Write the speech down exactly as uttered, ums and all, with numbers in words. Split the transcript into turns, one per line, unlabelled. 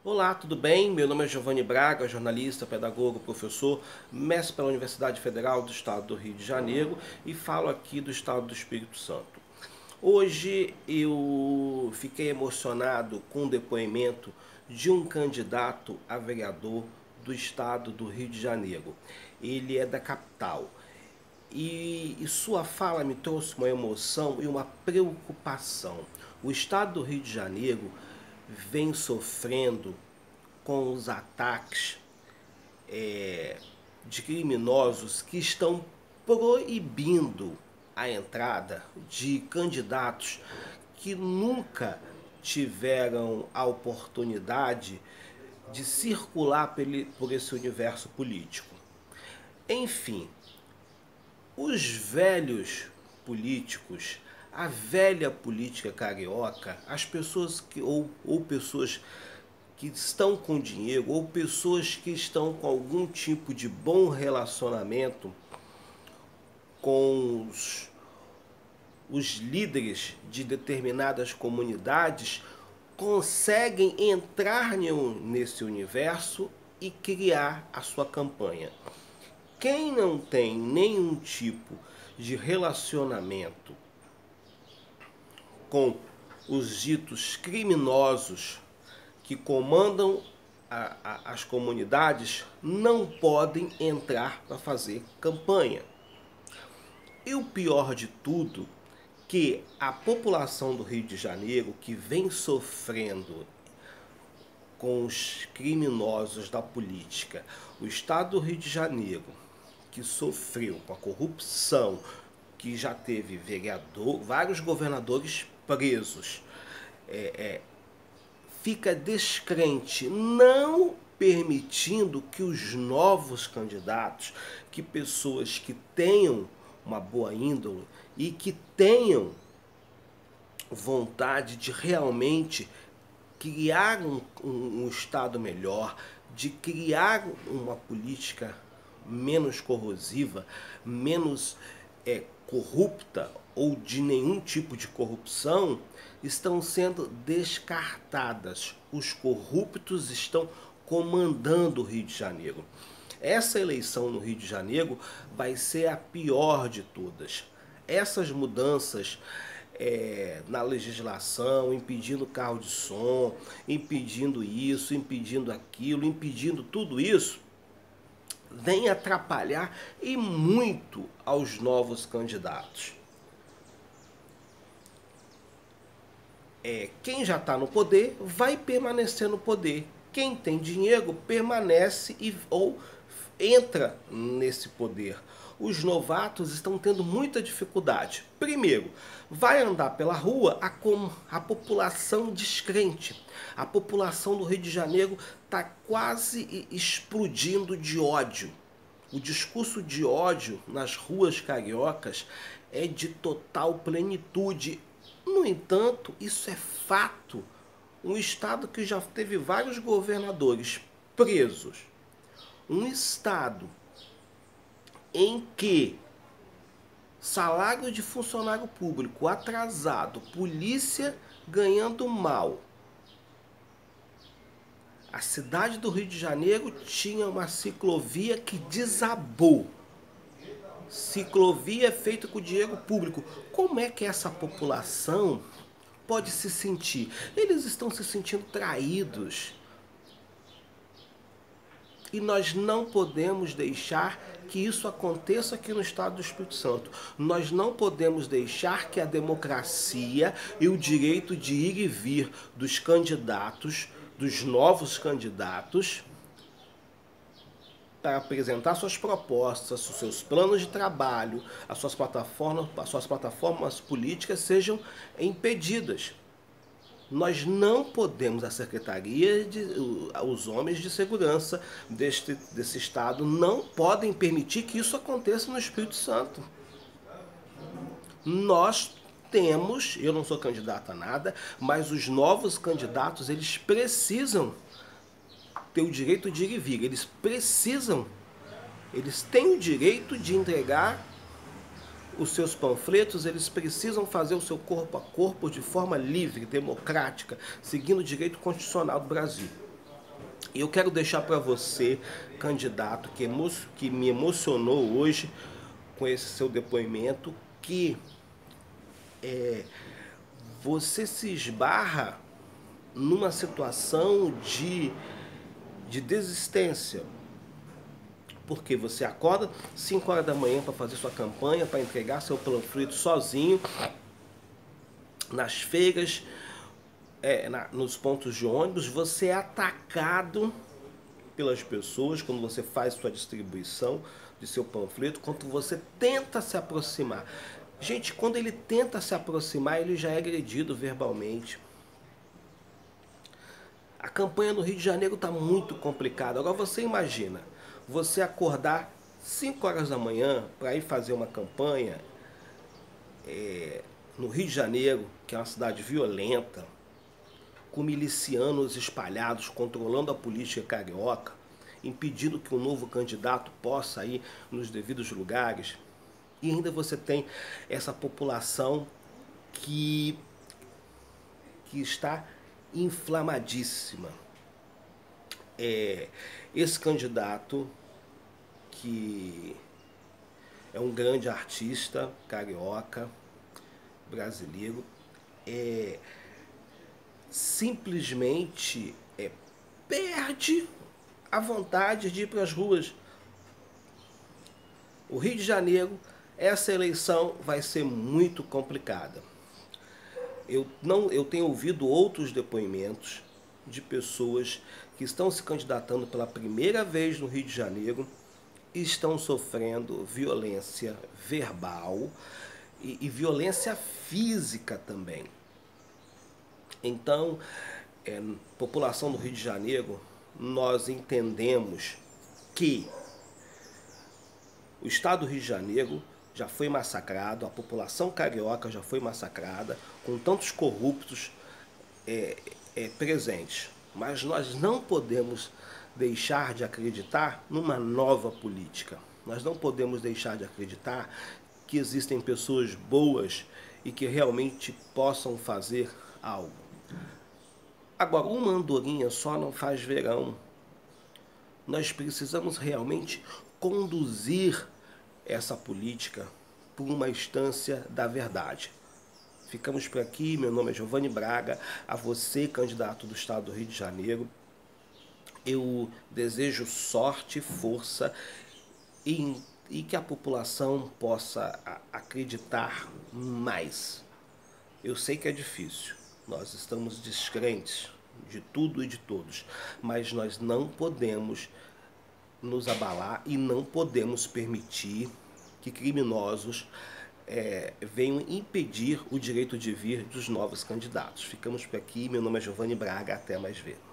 Olá, tudo bem? Meu nome é Giovanni Braga, jornalista, pedagogo, professor, mestre pela Universidade Federal do Estado do Rio de Janeiro e falo aqui do Estado do Espírito Santo. Hoje eu fiquei emocionado com o depoimento de um candidato a vereador do Estado do Rio de Janeiro. Ele é da capital. E, e sua fala me trouxe uma emoção e uma preocupação. O Estado do Rio de Janeiro vem sofrendo com os ataques é, de criminosos que estão proibindo a entrada de candidatos que nunca tiveram a oportunidade de circular por esse universo político. Enfim, os velhos políticos, a velha política carioca, as pessoas que ou, ou pessoas que estão com dinheiro ou pessoas que estão com algum tipo de bom relacionamento com os, os líderes de determinadas comunidades conseguem entrar nesse universo e criar a sua campanha. Quem não tem nenhum tipo de relacionamento com os ditos criminosos que comandam a, a, as comunidades não podem entrar para fazer campanha. E o pior de tudo, que a população do Rio de Janeiro, que vem sofrendo com os criminosos da política, o Estado do Rio de Janeiro, que sofreu com a corrupção, que já teve vereador, vários governadores presos, é, é, fica descrente, não permitindo que os novos candidatos, que pessoas que tenham uma boa índole e que tenham vontade de realmente criar um, um, um Estado melhor, de criar uma política menos corrosiva, menos é, corrupta ou de nenhum tipo de corrupção, estão sendo descartadas. Os corruptos estão comandando o Rio de Janeiro. Essa eleição no Rio de Janeiro vai ser a pior de todas. Essas mudanças é, na legislação, impedindo carro de som, impedindo isso, impedindo aquilo, impedindo tudo isso, vem atrapalhar e muito aos novos candidatos. É, quem já está no poder vai permanecer no poder. Quem tem dinheiro permanece e, ou entra nesse poder. Os novatos estão tendo muita dificuldade. Primeiro, vai andar pela rua a, com, a população descrente. A população do Rio de Janeiro está quase explodindo de ódio. O discurso de ódio nas ruas cariocas é de total plenitude. No entanto, isso é fato. Um estado que já teve vários governadores presos. Um estado em que salário de funcionário público atrasado, polícia ganhando mal. A cidade do Rio de Janeiro tinha uma ciclovia que desabou. Ciclovia feita com dinheiro público. Como é que essa população pode se sentir? Eles estão se sentindo traídos. E nós não podemos deixar que isso aconteça aqui no Estado do Espírito Santo. Nós não podemos deixar que a democracia e o direito de ir e vir dos candidatos, dos novos candidatos, para apresentar suas propostas, os seus planos de trabalho, as suas plataformas, as suas plataformas políticas sejam impedidas. Nós não podemos, a Secretaria, de, os homens de segurança deste, desse Estado não podem permitir que isso aconteça no Espírito Santo. Nós temos, eu não sou candidato a nada, mas os novos candidatos, eles precisam ter o direito de ir e vir, eles precisam, eles têm o direito de entregar os seus panfletos, eles precisam fazer o seu corpo a corpo de forma livre, democrática, seguindo o direito constitucional do Brasil. E eu quero deixar para você, candidato, que, emo que me emocionou hoje com esse seu depoimento, que é, você se esbarra numa situação de, de desistência. Porque você acorda cinco horas da manhã para fazer sua campanha, para entregar seu panfleto sozinho, nas feiras, é, na, nos pontos de ônibus, você é atacado pelas pessoas quando você faz sua distribuição de seu panfleto, quando você tenta se aproximar. Gente, quando ele tenta se aproximar, ele já é agredido verbalmente. A campanha no Rio de Janeiro está muito complicada. Agora você imagina, você acordar cinco horas da manhã para ir fazer uma campanha é, no Rio de Janeiro, que é uma cidade violenta, com milicianos espalhados controlando a política carioca, impedindo que um novo candidato possa ir nos devidos lugares. E ainda você tem essa população que, que está inflamadíssima. É, esse candidato, que é um grande artista carioca, brasileiro, é, simplesmente é, perde a vontade de ir para as ruas. O Rio de Janeiro, essa eleição vai ser muito complicada. Eu, não, eu tenho ouvido outros depoimentos de pessoas que estão se candidatando pela primeira vez no Rio de Janeiro e estão sofrendo violência verbal e, e violência física também. Então, é, população do Rio de Janeiro, nós entendemos que o estado do Rio de Janeiro já foi massacrado, a população carioca já foi massacrada, com tantos corruptos é, é, presentes. Mas nós não podemos deixar de acreditar numa nova política. Nós não podemos deixar de acreditar que existem pessoas boas e que realmente possam fazer algo. Agora, uma andorinha só não faz verão. Nós precisamos realmente conduzir essa política por uma instância da verdade. Ficamos por aqui, meu nome é Giovanni Braga, a você, candidato do estado do Rio de Janeiro, eu desejo sorte, força e, e que a população possa acreditar mais. Eu sei que é difícil, nós estamos descrentes de tudo e de todos, mas nós não podemos nos abalar e não podemos permitir que criminosos é, venham impedir o direito de vir dos novos candidatos. Ficamos por aqui, meu nome é Giovanni Braga, até mais ver.